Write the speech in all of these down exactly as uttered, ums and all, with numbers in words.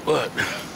What?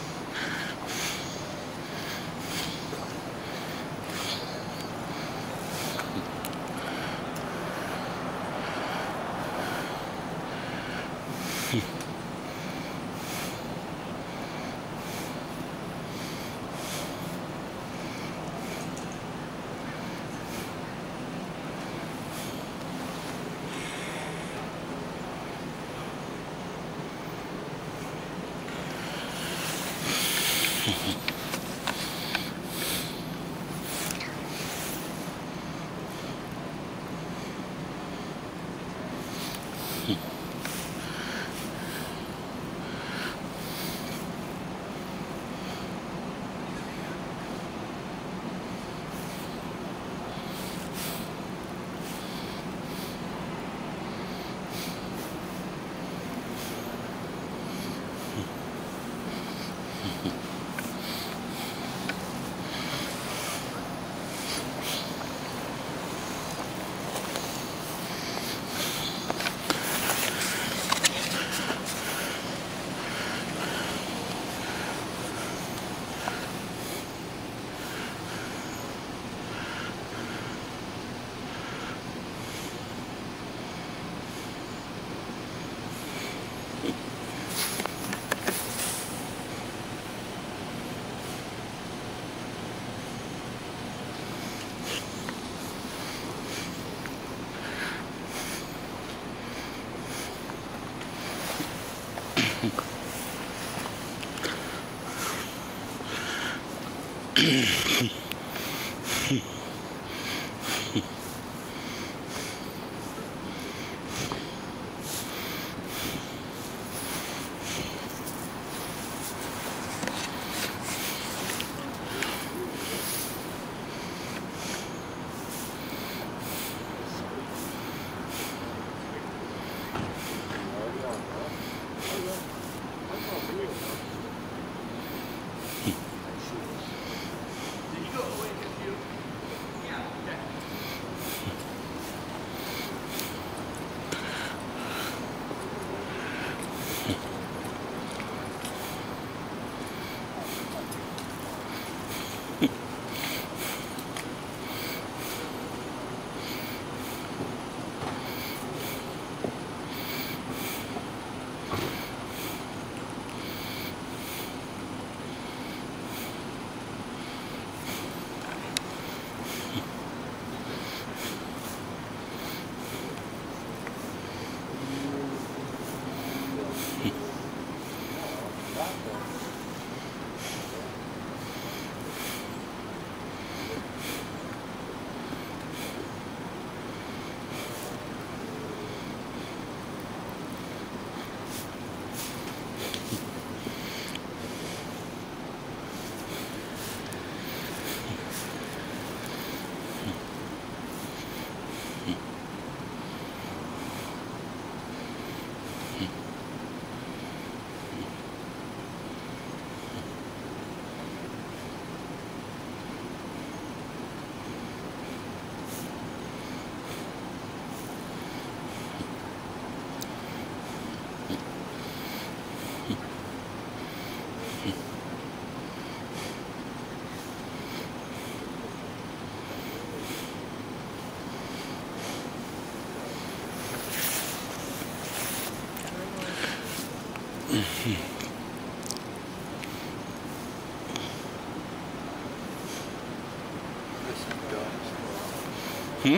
Hmm?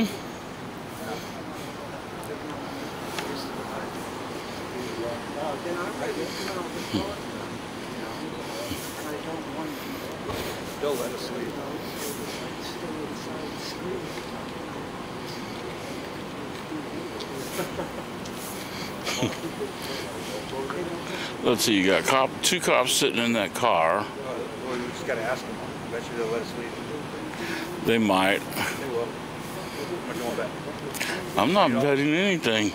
They'll let us leave. Let's see, you got cop, two cops sitting in that car. Well, you just gotta ask them. I bet you they'll let us leave. They might. They will. I'm going back. I'm not betting anything.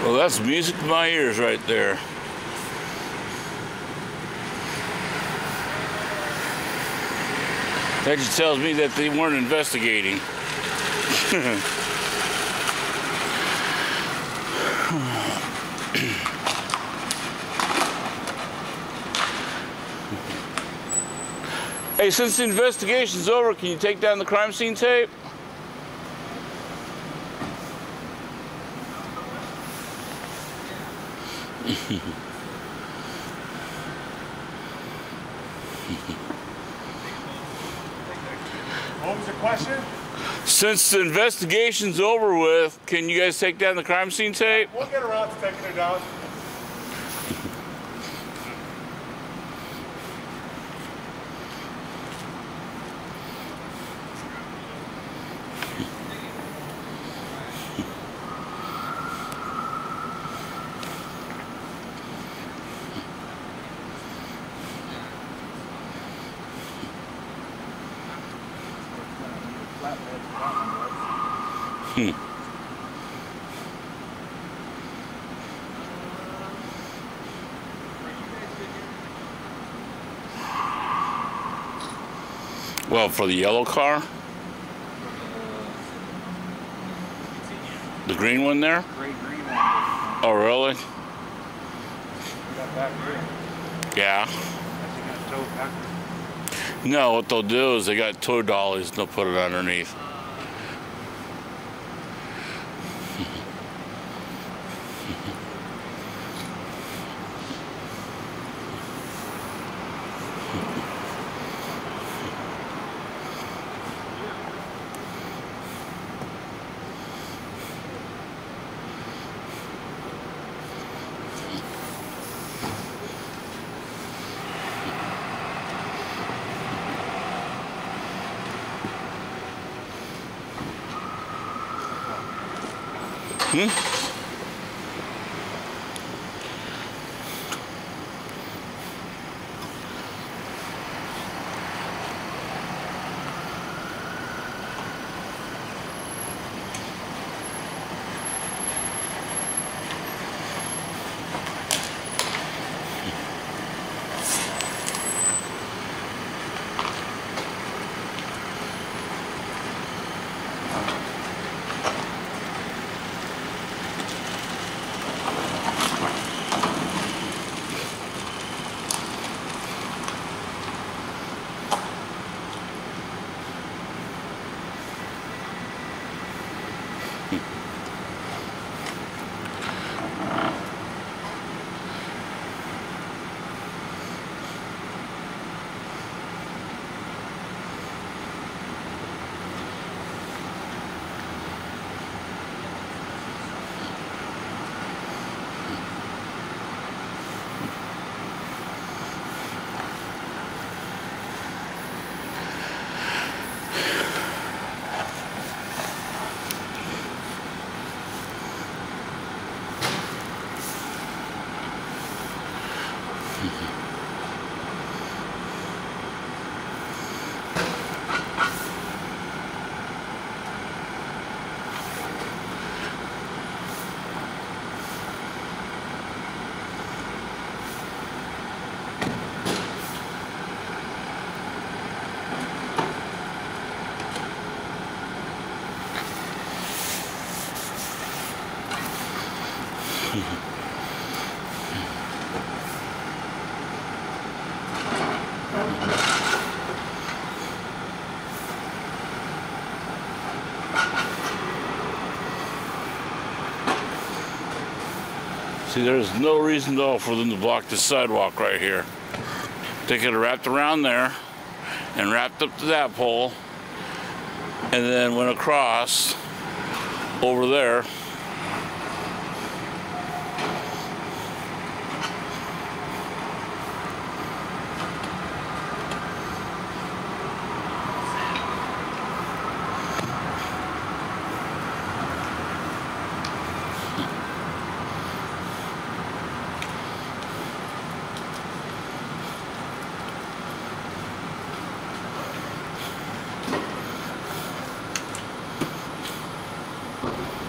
Well, that's music to my ears right there. That just tells me that they weren't investigating. Hey, since the investigation's over, can you take down the crime scene tape? What was the question? Since the investigation's over with, can you guys take down the crime scene tape? We'll get around to taking it down. Hmm. Well, for the yellow car? The green one there? Gray green one. Oh, really? We got back here. Yeah. That's gonna tow back. No, what they'll do is they got tow dollies and they'll put it underneath. Hmm? See, there's no reason at all for them to block the sidewalk right here. They could have wrapped around there and wrapped up to that pole and then went across over there. Thank you.